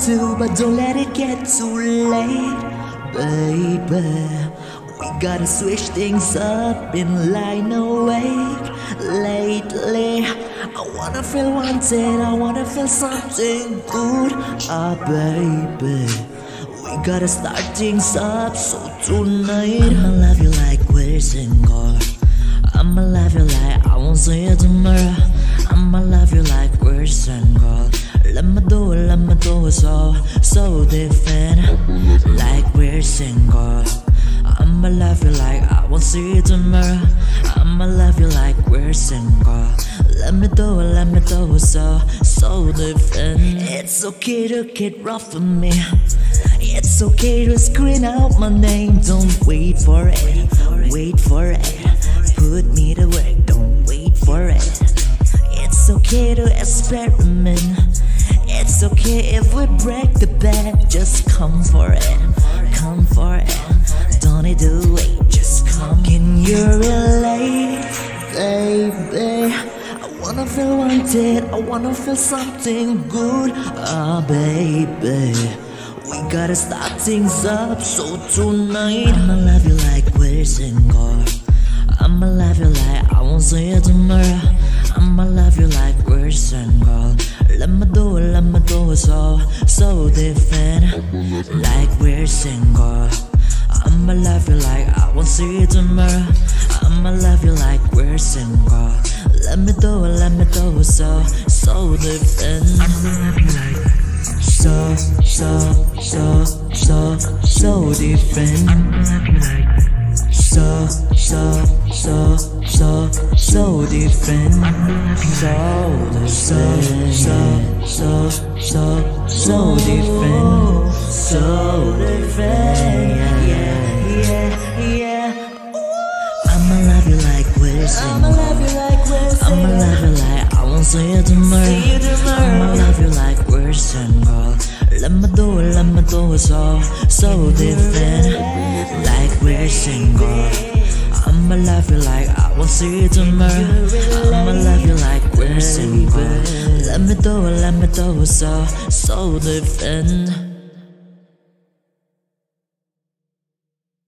to, but don't let it get too late, baby. We gotta switch things up and lie awake lately. I wanna feel wanted, I wanna feel something good, baby. We gotta start things up, so tonight I'ma love you like we're single. I'ma love you like I won't see you tomorrow. I'ma love you like we're single. Let me do it so different, like we're single. I'ma love you like I won't see you tomorrow. I'ma love you like we're single. Let me do it so different. It's okay to get rough with me. It's okay to scream out my name. Don't wait for it, wait for it. Put me to work, don't wait for it. It's okay to experiment. It's okay if we break the bed. Just come for it, come for it. Don't need to wait, just come. Can you relate, baby? I wanna feel wanted, I wanna feel something good, baby. We gotta start things up, so tonight I'ma love you like we're single. I'ma love you like I won't see you tomorrow. I'ma love you like we're single. Let me do it so different, like we're single. I'ma love you like I won't see you tomorrow. I'ma love you like we're single. Let me do it so different. I'ma love you like so different. I'ma love you like so different. So different. Yeah. I'ma love you like we're single. I'ma love you like I won't see you tomorrow. I'ma love you like we're single. Let me do it so different, like we're single. I'ma love you like I won't see you tomorrow. I'ma love you like we're single. Let me do it so different.